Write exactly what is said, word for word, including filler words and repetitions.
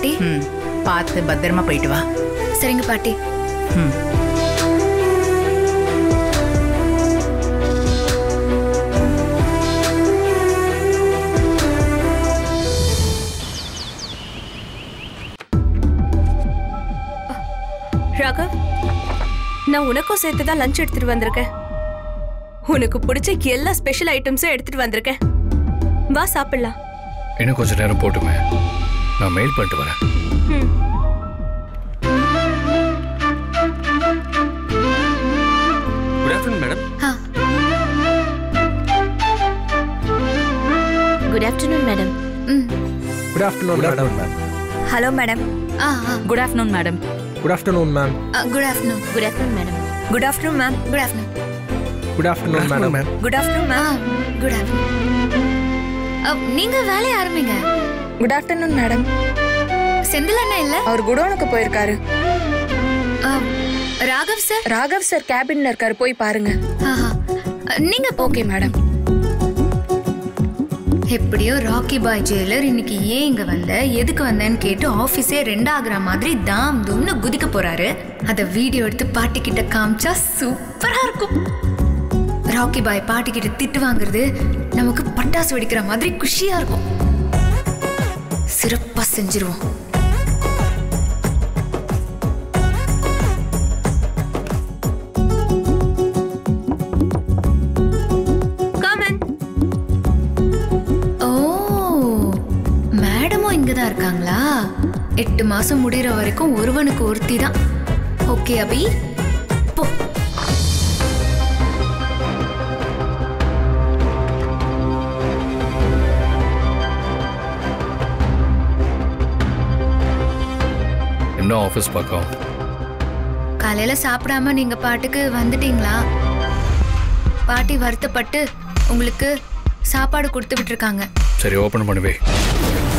பாட்டி. ம் பார்த்து பத்திரமா போயிட்டு வா. சரிங்க பாட்டி. ம் ராகவ், நான் உனக்கும் சேர்த்து தான் லஞ்ச் எடுத்துட்டு வந்திருக்கேன். உனக்கு பிடிச்ச எல்லா ஸ்பெஷல் ஐட்டம்ஸும் எடுத்துட்டு வந்திருக்கேன். வா சாப்பிடலாம். இன்னும் கொஞ்சம் நேரம் போட்டுமே, நான் மெயில் பண்ணிட்டு வரேன். Good afternoon madam. Good afternoon madam. Good afternoon madam. Hello madam. Good afternoon madam. Good afternoon ma'am. Good afternoon. Good afternoon madam. Good afternoon ma'am. Good afternoon. Good afternoon madam. Good afternoon ma'am. Good afternoon. நீங்க வேலைய ஆரம்பிங்க. Good afternoon madam. Senthil அண்ணா இல்ல? அவர் குடோனுக்கு போயிருக்காரு. Raghav sir? Raghav sir கேபின்ல இருக்காரு, போய் பாருங்க. நீங்க ஓகே மேடம். எப்படியோ ராக்கி பாய் ஜெயிலர் இன்னைக்கு ஏன் இங்க வந்த, எதுக்கு வந்தேன்னு கேட்டு ஆபீஸே ரெண்டாகிற மாதிரி தாம் தும்னு குதிக்க போறாரு. அத வீடியோ எடுத்து பாட்டி கிட்ட காமிச்சா சூப்பரா இருக்கும். ராக்கி பாய் பாட்டி கிட்ட திட்டு வாங்குறது நமக்கு பட்டாசு வெடிக்கிற மாதிரி குஷியா இருக்கும். சிறப்பா செஞ்சிருவோம். இருக்காங்களா? எட்டு மாசம் முடிகிற வரைக்கும் ஒருவனுக்கு ஒருத்தி தான். ஓகே அபி, போ. என்ன ஆஃபீஸ் பக்கம்? காலையில சாப்பிடாம நீங்க பாட்டுக்கு வந்துட்டீங்களா? பாட்டி வருத்தப்பட்டு உங்களுக்கு சாப்பாடு கொடுத்து விட்டுருக்காங்க. சரி, ஓபன் பண்ணுவே.